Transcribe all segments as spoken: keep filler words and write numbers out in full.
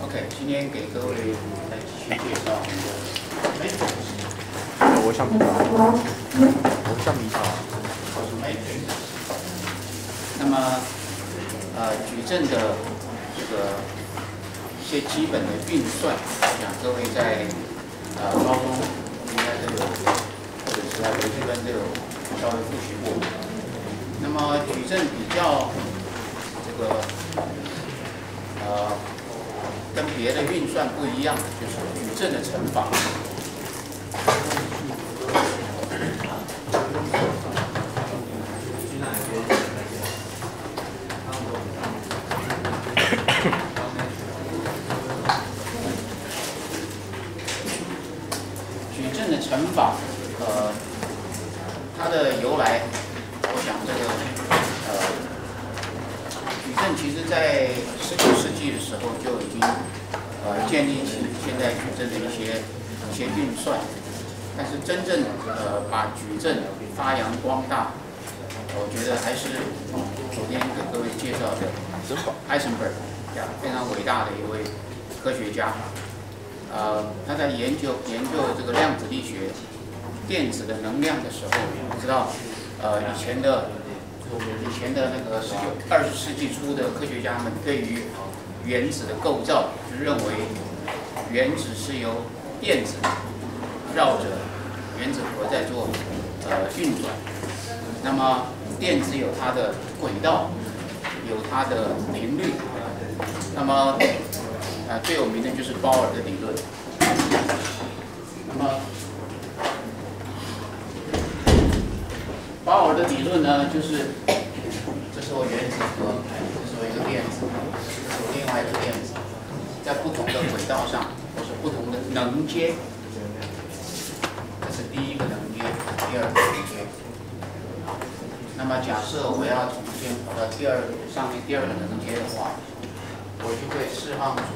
OK， 今天给各位来继续介绍我们的 matrix。 我橡皮擦，我橡皮擦。 matrix。那么，呃，矩阵的这个一些基本的运算，我想各位在呃高中应该都有，或者是在微积分都有稍微复习过。那么矩阵比较这个呃。 跟别的运算不一样的就是矩阵的乘法。矩阵的乘法，呃，它的由来，我想这个呃。 矩阵其实在十九世纪的时候就已经呃建立起现在矩阵的一些一些运算，但是真正呃把矩阵发扬光大，我觉得还是昨天给各位介绍的 Heisenberg， 非常伟大的一位科学家。呃，他在研究研究这个量子力学、电子的能量的时候，知道呃以前的。 以前的那个十九、二十世纪初的科学家们对于原子的构造，就认为原子是由电子绕着原子核在做呃运转。那么电子有它的轨道，有它的频率。那么呃最有名的就是鲍尔的理论。那么鲍尔的理论呢，就是这是我原子核，这是我一个电子，这是我另外一个电子，在不同的轨道上，或是不同的能阶，这是第一个能阶，第二个能阶。那么假设我要从先跑到第二上面第二个能阶的话，我就会释放出。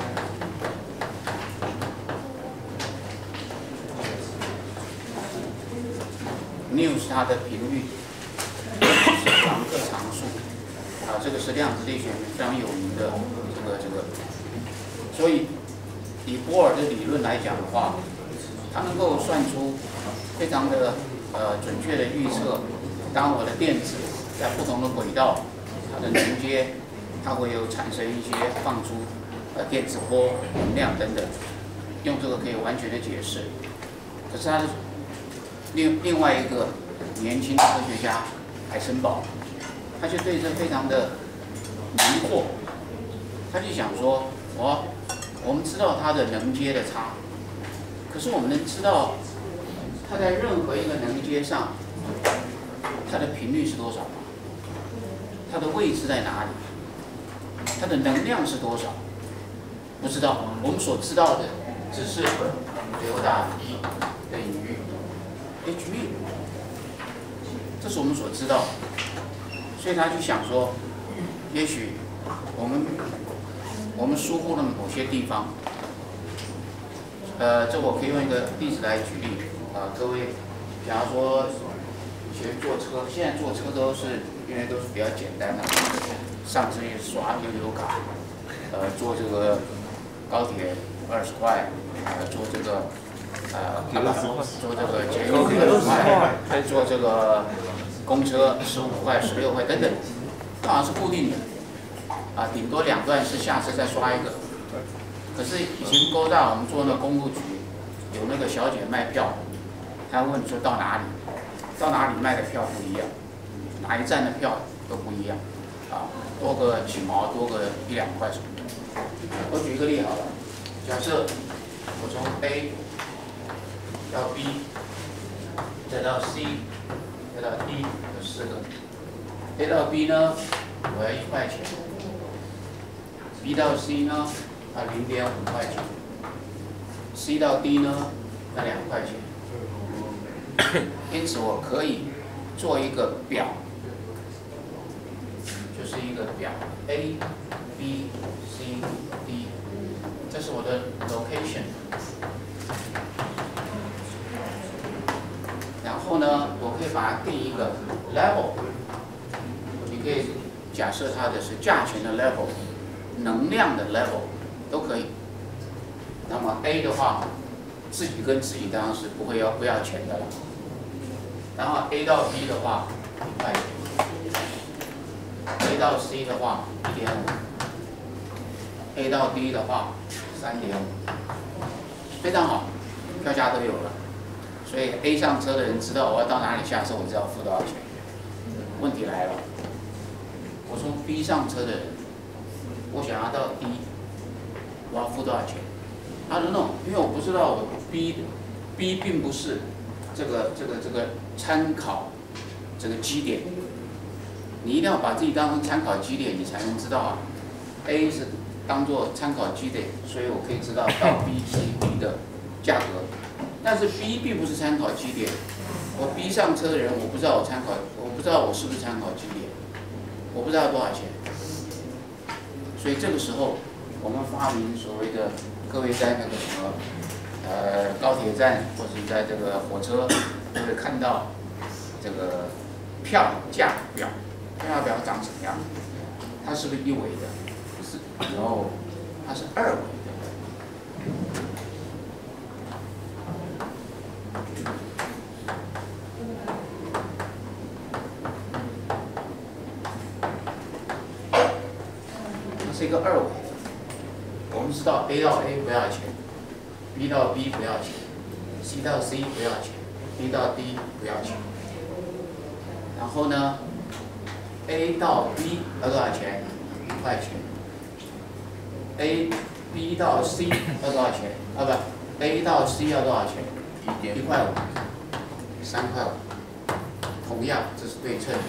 nu 是它的频率，是朗克常数，啊，这个是量子力学非常有名的这个这个，所以以波尔的理论来讲的话，它能够算出非常的呃准确的预测，当我的电子在不同的轨道，它的能阶，它会有产生一些放出呃电磁波、能量等等，用这个可以完全的解释，可是它的。 另另外一个年轻的科学家海森堡，他就对这非常的迷惑，他就想说：哦，我们知道它的能阶的差，可是我们能知道它在任何一个能阶上，它的频率是多少吗？它的位置在哪里？它的能量是多少？不知道。我们所知道的只是刘大 E 等于。 H V， 这是我们所知道的，所以他就想说，也许我们我们疏忽了某些地方。呃，这我可以用一个例子来举例啊、呃，各位，假如说以前坐车，现在坐车都是因为都是比较简单的，上车也刷悠游卡，呃，坐这个高铁二十块，呃，坐这个。 呃，坐这个捷运二十块，还坐这个公车十五块、十六块等等，这好像是固定的，啊，顶多两段是下次再刷一个。可是以前勾大我们坐那公路局，有那个小姐卖票，她问你说到哪里，到哪里卖的票不一样，哪一站的票都不一样，啊，多个几毛，多个一两块什么的。我举个例好了，假设我从 A 到 B， 再到 C， 再到 D， 有四个。A 到 B 呢，我要一块钱 ；B 到 C 呢，啊零点五块钱 ；C 到 D 呢，那两块钱。因此，我可以做一个表，就是一个表 A、B、C、D， 这是我的 location。 然后呢，我可以把它定一个 level， 你可以假设它的是价钱的 level， 能量的 level 都可以。 那么 A 的话，自己跟自己当然是不会要不要钱的了。然后 A 到 B 的话，一块钱 ；A 到 C 的话，一点五 ；A 到 D 的话，三点五，非常好，票价都有了。所以 A 上车的人知道我要到哪里下车，我知道付多少钱。问题来了，我从 B 上车的人，我想要到 D， 我要付多少钱？他说 no， 因为我不知道我 B B 并不是这个这个这个参考这个基点，你一定要把自己当成参考基点，你才能知道啊。A 是当做参考基点，所以我可以知道到 B、C、D 的价格。但是 B 并不是参考基点，我 B 上车的人，我不知道我参考，我不知道我是不是参考基点，我不知道多少钱。所以这个时候，我们发明所谓的各位在那个什么呃高铁站或者在这个火车都会看到这个票价表，票价表长什么样？它是不是一维的？不是，然后它是二维的。它是一个二维的。我们知道 A 到 A 不要钱 ，B 到 B 不要钱 ，C 到 C 不要钱 ，D 到 D 不要钱。然后呢 ，A 到 B 要多少钱？一块钱。A、B 到 C 要多少钱？啊不 ，A 到 C 要多少钱？一块五，三块五。同样，这是对称的。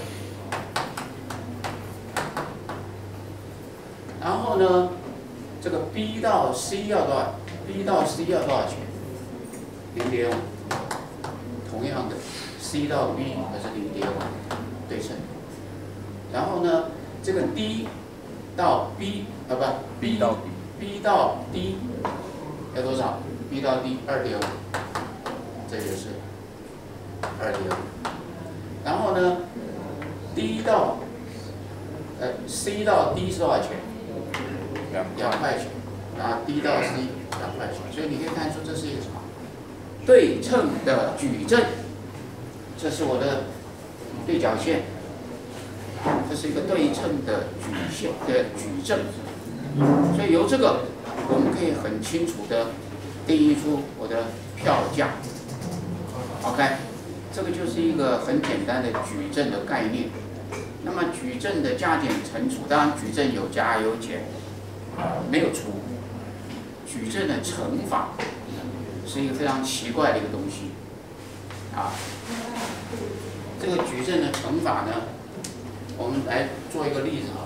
然后呢，这个 B 到 C 要多少 ？B 到 C 要多少钱？零点五。同样的 ，C 到 B 也是零点五，对称。然后呢，这个 D 到 B 啊不 B 到 B 到 D 要多少 ？B 到 D 二点五，这就是二点五。然后呢 ，D 到呃 C 到 D 是多少钱？两块钱。啊 ，D 到 C 两块钱。所以你可以看出这是一个什么？对称的矩阵。这是我的对角线。这是一个对称的矩线的矩阵。所以由这个，我们可以很清楚的定义出我的票价。OK。这个就是一个很简单的矩阵的概念。那么矩阵的加减乘除，当然矩阵有加有减，呃，没有除。矩阵的乘法是一个非常奇怪的一个东西，啊，这个矩阵的乘法呢，我们来做一个例子好了。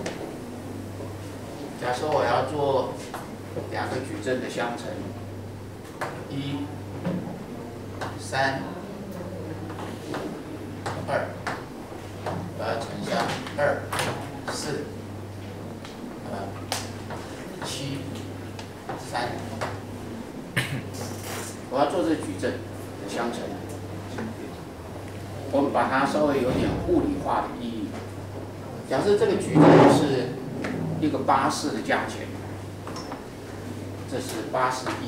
假设我要做两个矩阵的相乘，一、三。二，把它乘上二、四、呃、七、三，我要做这个矩阵的相乘。我们把它稍微有点物理化的意义。假设这个矩阵是一个巴士的价钱，这是八十一，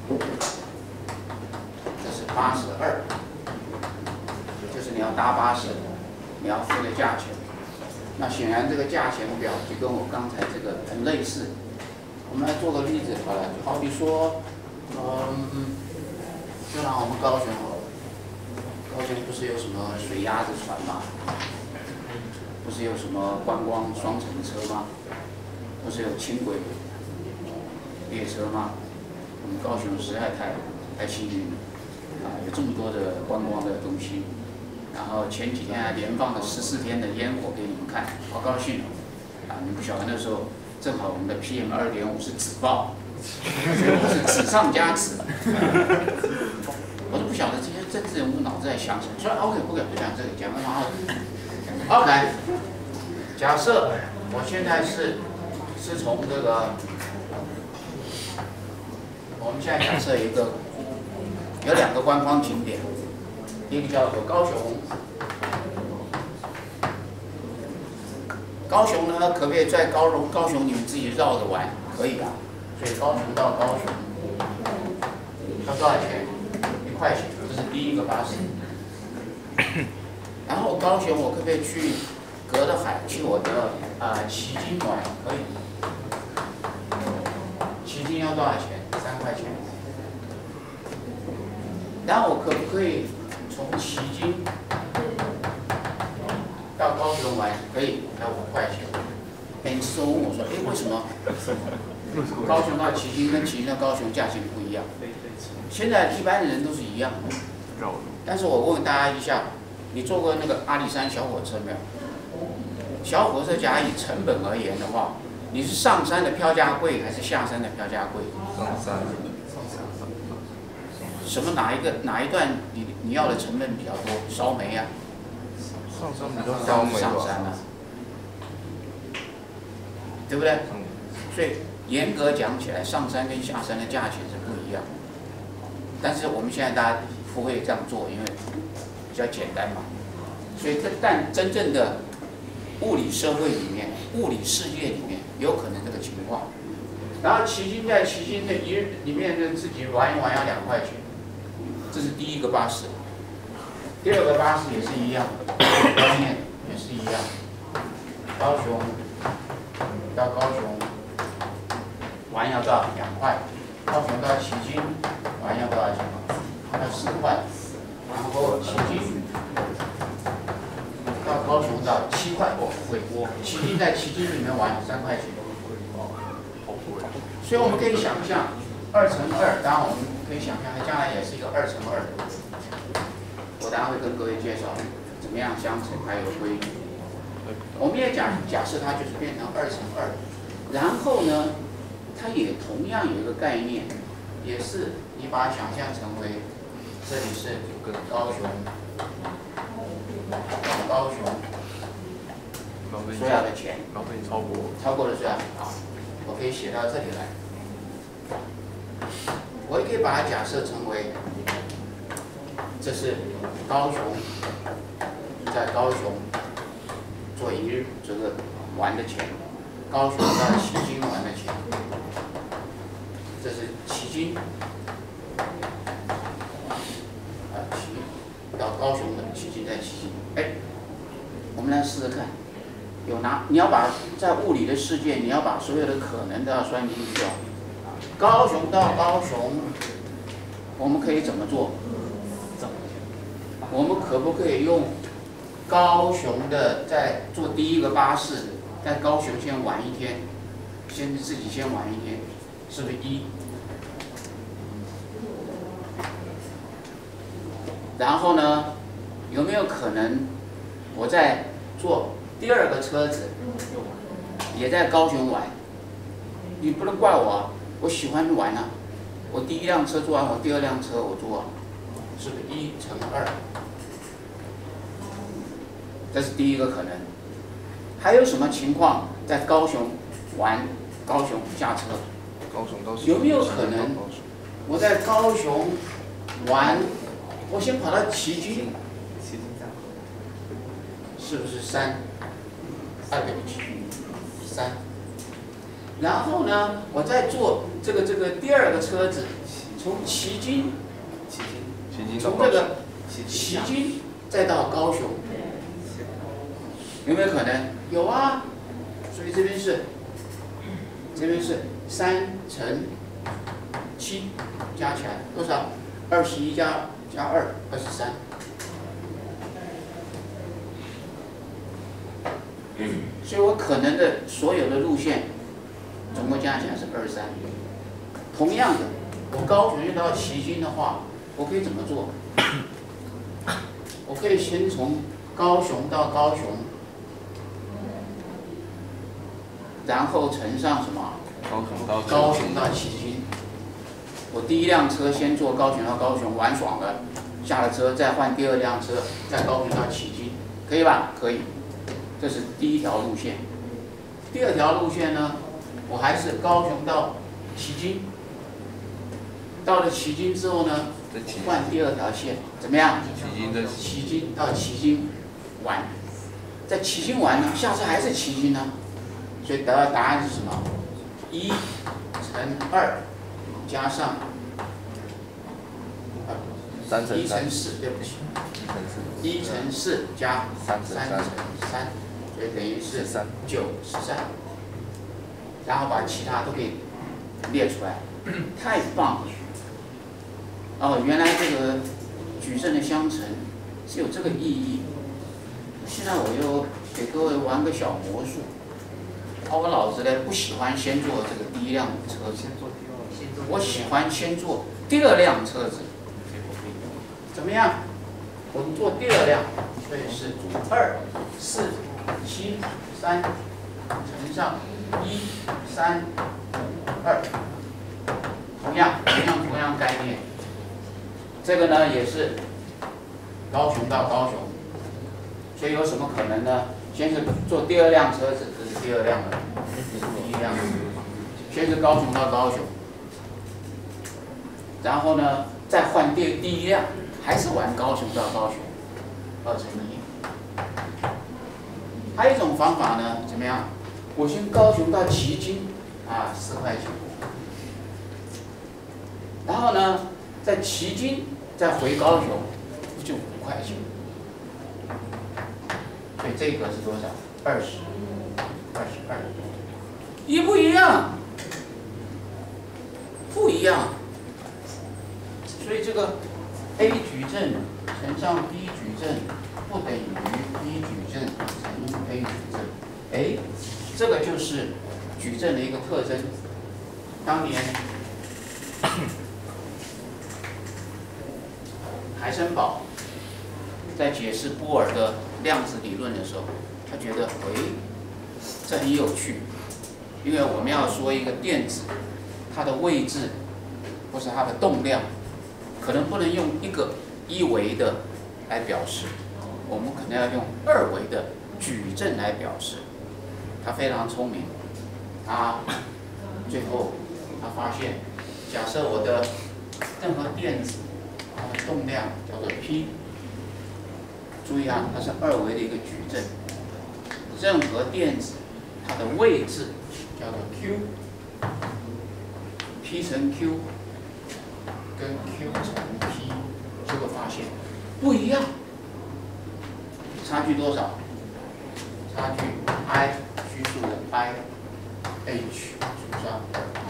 这是八十二。就是你要搭巴士，你要付的价钱。那显然这个价钱表就跟我刚才这个很类似。我们来做个例子好了，就好比说，嗯，就拿我们高雄好了。高雄不是有什么水鸭子船吗？不是有什么观光双层车吗？不是有轻轨列车吗？我们高雄实在太太幸运了，啊，有这么多的观光的东西。然后前几天还连放了十四天的烟火给你们看，好高兴哦！啊，你不晓得那时候正好我们的 P M 二点五是紫爆，所以我是紫上加紫。我都不晓得这些政治人物脑子在想什么。所以 OK， 不讲不讲这个，讲完然后 OK。假设我现在是是从这个，我们现在假设一个有两个观光景点。一个叫做高雄，高雄呢，可不可以在高雄高雄你们自己绕着玩？可以啊， 所以高雄到高雄要多少钱？一块钱，这是第一个巴士。然后高雄我可不可以去隔着海去我的啊、呃、旗津玩？可以。旗津要多少钱？三块钱。然后我可不可以从旗津到高雄玩？可以，要五块钱。哎，你是问我说，哎，为什么高雄到旗津跟旗津到高雄价钱不一样？现在一般的人都是一样的。但是我问大家一下，你坐过那个阿里山小火车没有？小火车假以成本而言的话，你是上山的票价贵还是下山的票价贵？ 上山。 什么哪一个哪一段你你要的成本比较多？烧煤啊。 上山比较烧煤吧。 上山啊，对不对？所以严格讲起来，上山跟下山的价钱是不一样。但是我们现在大家不会这样做，因为比较简单嘛。所以但真正的物理社会里面、物理世界里面有可能这个情况。然后旗津在旗津的一日里面的自己玩一玩要两块钱，这是第一个巴士。第二个巴士也是一样，观念也是一样。高雄到高雄玩要多少？两块。高雄到旗津玩要多少钱？要四块。然后旗津到高雄到七块。哦，贵。旗津在旗津里面玩三块钱。所以我们可以想象，二乘二，当然我们可以想象，它将来也是一个二乘二。我等下会跟各位介绍怎么样相乘，还有规律。我们也假假设它就是变成二乘二，然后呢，它也同样有一个概念，也是你把它想象成为，这里是高雄，高雄所要的钱， 老费超过， 超过了是吧？好，我可以写到这里来。我也可以把它假设成为，这是高雄，在高雄做一日这个玩的钱，高雄到旗津玩的钱，这是旗津，啊旗到高雄的旗津在旗津，哎，我们来试试看，有拿你要把在物理的世界，你要把所有的可能都要算进去哦。高雄到高雄，我们可以怎么做？我们可不可以用高雄的在坐第一个巴士，在高雄先玩一天，先自己先玩一天，是不是一？然后呢，有没有可能我在坐第二个车子，也在高雄玩？你不能怪我啊，我喜欢玩啊。我第一辆车坐完，我第二辆车我坐啊，是不是一乘二？这是第一个可能。还有什么情况在高雄玩？高雄下车， 高雄到有没有可能我在高雄玩，我先跑到旗津，是不是三？二对不起，三。然后呢，我再坐这个这个第二个车子，从旗津，从这个旗津再到高雄，有没有可能？有啊。所以这边是，这边是三乘七，加起来多少？二十一加加二，二十三。所以我可能的所有的路线，总共加起来是二十三。同样的，我高雄到旗津的话，我可以怎么做？我可以先从高雄到高雄，然后乘上什么？ 高雄到高雄到旗津。我第一辆车先坐高雄到高雄玩爽了，下了车再换第二辆车，再高雄到旗津，可以吧？可以。这是第一条路线。第二条路线呢，我还是高雄到旗津。到了旗津之后呢，换第二条线，怎么样？旗津到旗津玩，在旗津玩呢，下次还是旗津呢，所以得到答案是什么？一乘二加上三乘三， 一乘四，对不起，一乘四加三三乘三，所以等于是三九十三。然后把其他都给列出来，太棒了！哦，原来这个矩阵的相乘是有这个意义。现在我又给各位玩个小魔术。啊，我老子呢不喜欢先做这个第一辆车子，我喜欢先做第二辆车子。怎么样？我们做第二辆，所以是二四七三乘上一三二，同样同样同样概念。这个呢也是高雄到高雄，所以有什么可能呢？先是做第二辆车子，这是第二辆的，这是第一辆。先是高雄到高雄，然后呢再换第第一辆，还是玩高雄到高雄，二乘一。还有一种方法呢，怎么样？我先高雄到旗津，啊，四块九。然后呢，在旗津再回高雄，不就五块九？所以这个是多少？二十，二十二。一不一样？不一样。所以这个 A 矩阵乘上 B 矩阵不等于 B 矩阵乘 A 矩阵。哎，这个就是矩阵的一个特征。当年海森堡在解释波尔的量子理论的时候，他觉得，哎，这很有趣，因为我们要说一个电子，它的位置或是它的动量，可能不能用一个一维的来表示，我们可能要用二维的矩阵来表示。他非常聪明，他最后他发现，假设我的任何电子，它的动量叫做 P， 注意啊，它是二维的一个矩阵。任何电子它的位置叫做 Q，P 乘 Q 跟 Q 乘 P， 结果发现不一样，差距多少？差距 I。虚数的 I H 除上，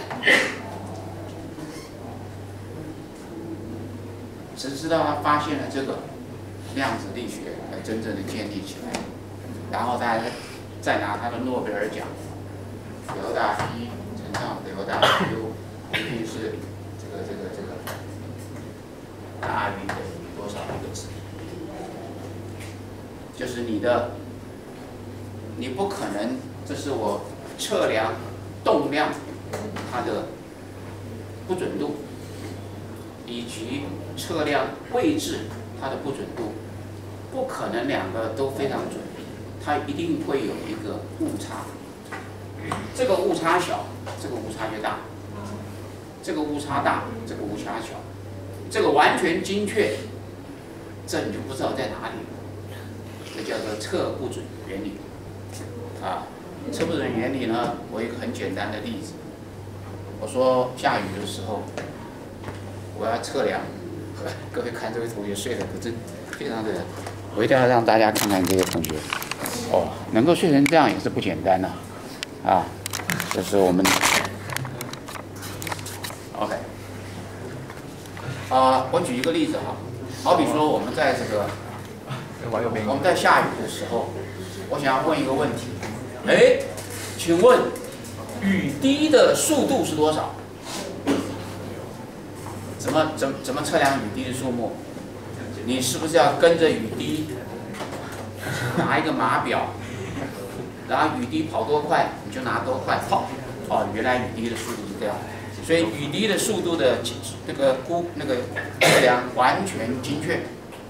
只知道他发现了这个量子力学才真正的建立起来，然后他再拿他的诺贝尔奖，德大 P 乘上德大 Q 一定是这个这个这个大于等于多少一个值，就是你的，你不可能。这是我测量动量它的不准度，以及测量位置它的不准度，不可能两个都非常准，它一定会有一个误差。这个误差小，这个误差就大；这个误差大，这个误差小。这个完全精确，这你就不知道在哪里了。这叫做测不准原理啊。测不准原理呢，我有一个很简单的例子。我说下雨的时候，我要测量，各位看这位同学睡得可真非常的，我一定要让大家看看这些同学，哦，能够睡成这样也是不简单的，啊，这是我们 ，OK， 啊，我举一个例子哈，好比说我们在这个，我们在下雨的时候，我想要问一个问题。哎，请问雨滴的速度是多少？怎么怎怎么测量雨滴的数目？你是不是要跟着雨滴拿一个码表，然后雨滴跑多快你就拿多快跑？哦，原来雨滴的速度是这样，所以雨滴的速度的这个估那个测量完全精确，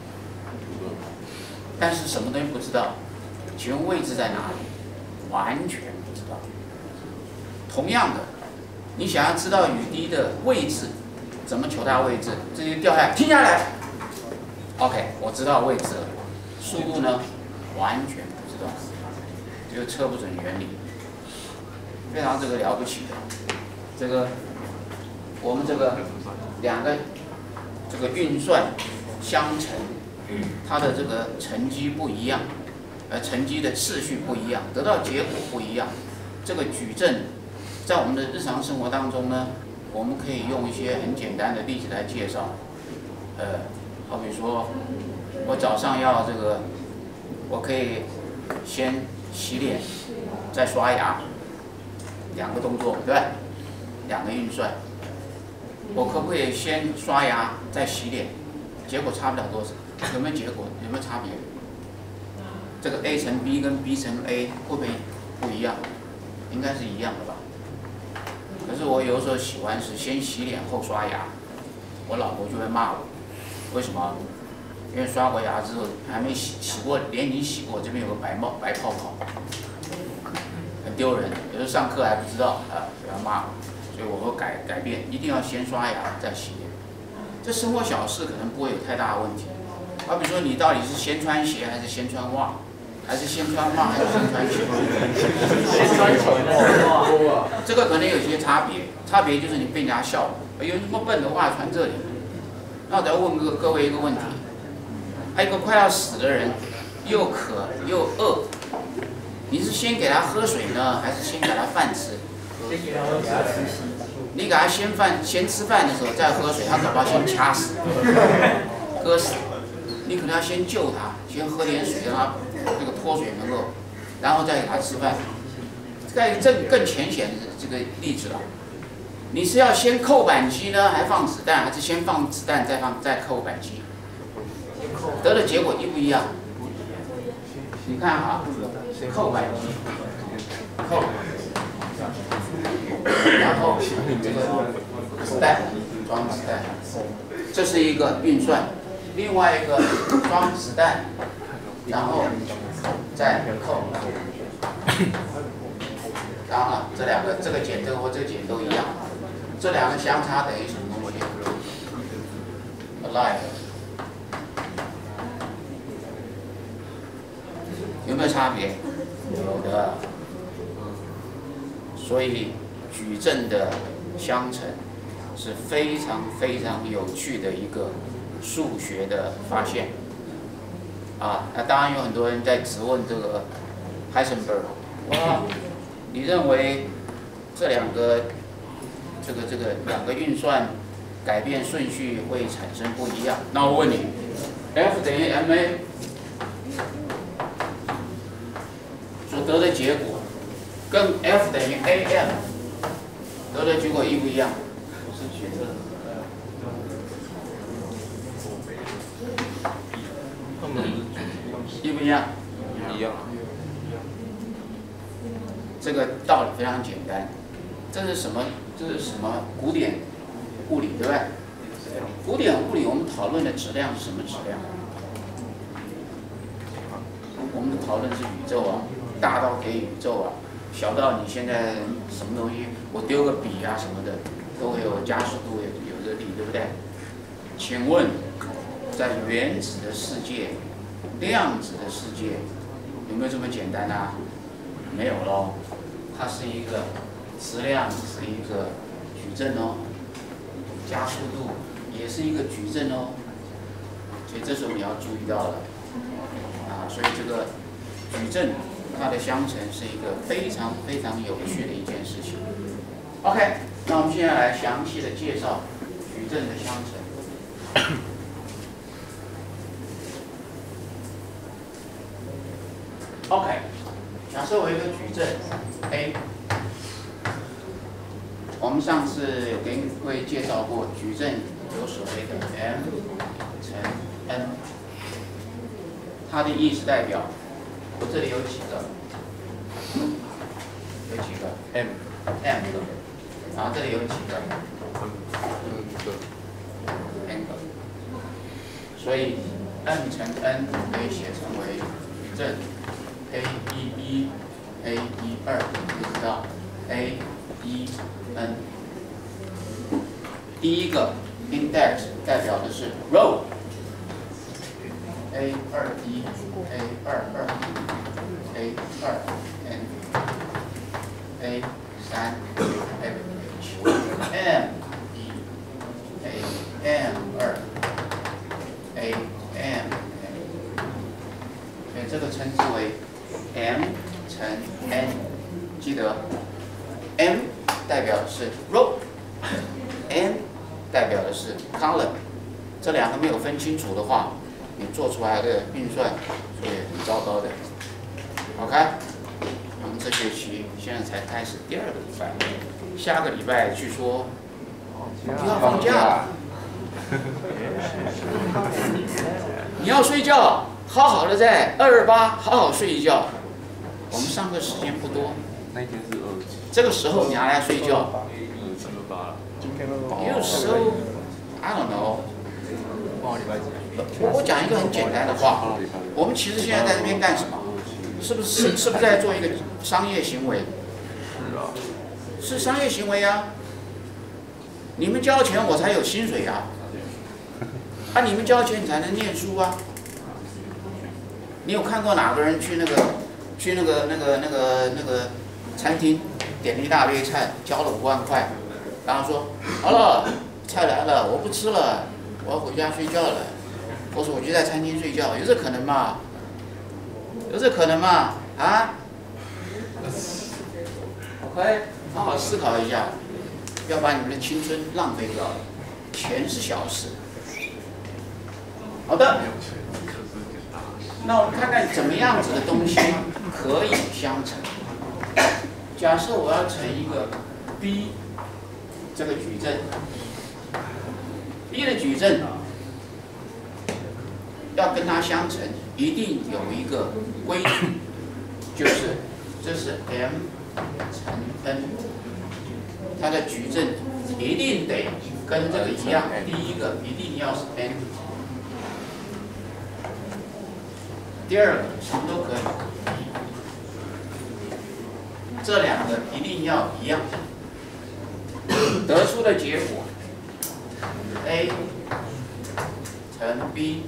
但是什么东西不知道？请问位置在哪里？完全不知道。同样的，你想要知道雨滴的位置，怎么求它位置？直接掉下来，停下来。OK， 我知道位置了。速度呢，完全不知道，这就测不准原理，非常这个了不起的。 这个我们这个两个这个运算相乘，它的这个乘积不一样，呃，乘积的次序不一样，得到结果不一样。这个矩阵在我们的日常生活当中呢，我们可以用一些很简单的例子来介绍。呃，好比说，我早上要这个，我可以先洗脸，再刷牙，两个动作，对吧？两个运算。我可不可以先刷牙再洗脸？结果差不了多少，有没有结果？有没有差别？这个 A 乘 B 跟 B 乘 A 会不会不一样？应该是一样的吧。可是我有时候喜欢是先洗脸后刷牙，我老婆就会骂我，为什么？因为刷过牙之后还没洗洗过脸已经洗过，这边有个白帽白泡泡，很丢人。有时候上课还不知道啊，不要骂我。所以我会改改变，一定要先刷牙再洗脸。这生活小事可能不会有太大的问题。好比说，你到底是先穿鞋还是先穿袜，还是先穿袜还是先穿鞋？ 先穿鞋。 这个可能有些差别，差别就是你被人家笑，有什么笨的袜穿这里？那我再问各各位一个问题：还有一个快要死的人，又渴又饿，你是先给他喝水呢，还是先给他饭吃？你给他先饭先吃饭的时候再喝水，他搞不好先掐死，割死。你可能要先救他，先喝点水，让他这个脱水能够，然后再给他吃饭。再这更浅显的这个例子了，你是要先扣扳机呢，还放子弹，还是先放子弹再放再扣扳机？得的结果一不一样？你看啊，扣扳机，扣。然后这个子弹装子弹，这是一个运算。另外一个装子弹，然后再扣。当然了，这两个这个减这个或这个减都一样，这两个相差等于什么东西 ？alive 有没有差别？有的。所以矩阵的相乘是非常非常有趣的一个数学的发现啊。那当然有很多人在质问这个 Heisenberg， 哇，你认为这两个这个这个两个运算改变顺序会产生不一样？那我问你 ，F 等于 ma 所得的结果。跟 F 等于 am 得的结果一不一样？我是觉得，一不一样？ 一样。 这个道理非常简单，这是什么？这是什么古典物理，对不对？古典物理我们讨论的质量是什么质量？我们讨论是宇宙啊，大到给宇宙啊。小到你现在什么东西，我丢个笔啊什么的，都会有加速度，有有热力，对不对？请问，在原子的世界、量子的世界，有没有这么简单啊？没有咯，它是一个质量，是一个矩阵哦，加速度也是一个矩阵哦，所以这时候你要注意到了啊，所以这个矩阵。它的相乘是一个非常非常有趣的一件事情。OK， 那我们现在来详细的介绍矩阵的相乘。OK， 假设我有一个矩阵 A， 我们上次有给各位介绍过，矩阵有所谓的 M 乘 N， 它的意思代表。我这里有几个？有几个 M M 个，然后这里有几个 N 个，所以 M 乘 N 可以写成为矩阵 A 一一 A 一二一直到 A 一 N。第一个 index 代表的是 row。A 二一 A 二二 A 二 N A 三 F H M 一 A M 二 A M， 所以这个称之为 M 乘 N， 记得 M 代表的是 row，N 代表的是 column， 这两个没有分清楚的话，你做出来的运算会很糟糕的。OK， 我们这学期现在才开始第二个礼拜，下个礼拜据说又要放假了。你要睡觉，好好的在二二八好好睡一觉。我们上课时间不多， 那一天是二七， 这个时候你还来睡觉二七二八了。 今天都 ？You so I don't know。 放礼拜几？ 我我讲一个很简单的话，我们其实现在在这边干什么？是不是是不是在做一个商业行为？ 是啊。 是商业行为啊。你们交钱，我才有薪水啊。啊，你们交钱你才能念书啊。你有看过哪个人去那个去那个那个那个那个餐厅点了一大堆菜，交了五万块，然后说好了，菜来了，我不吃了，我要回家睡觉了，或者我就在餐厅睡觉，有这可能吗？有这可能吗？啊 ？OK， 好好思考一下，不要把你们的青春浪费掉了。钱是小事。好的，那我们看看怎么样子的东西可以相乘。假设我要乘一个 b 这个矩阵 ，b 的矩阵要跟它相乘，一定有一个规矩，就是这是 m 乘 n， 它的矩阵一定得跟这个一样，第一个一定要是 n。第二个什么都可以，这两个一定要一样，得出的结果 a 乘 b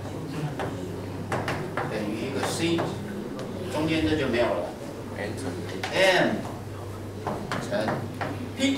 等于一个 c， 中间这就没有了 m 乘 p，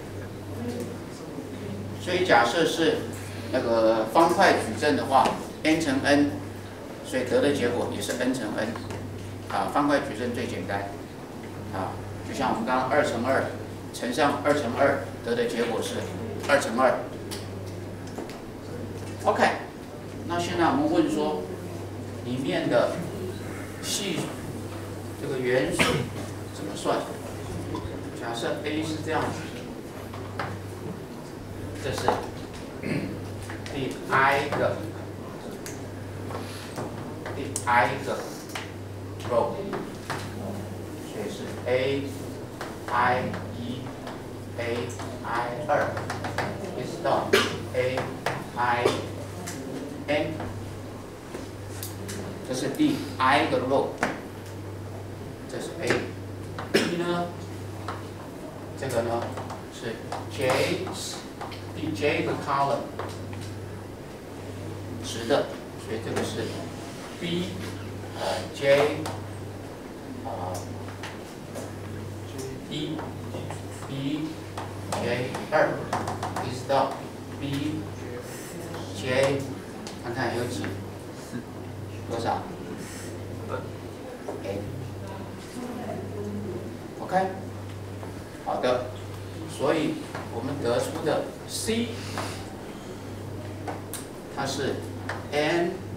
所以假设是那个方块矩阵的话 n 乘 n。所以得的结果也是 n 乘 n， 啊，方块矩阵最简单，啊，就像我们刚刚二乘二乘上二乘二得的结果是二乘二。OK， 那现在我们问说，里面的系这个元素怎么算？假设 A 是这样子，这是第 i 个。第 i 个 row， 所以是 a i 一 a i 二，一直到 a i n， 这是第 i 个 row， 这是 a。b 呢，这个呢是 j 第 j 个 column， 直的，所以这个是。b 呃 j 啊一 b j 二，一直到 b j， 看看有几多少 n OK， 好的，所以我们得出的 c 它是 n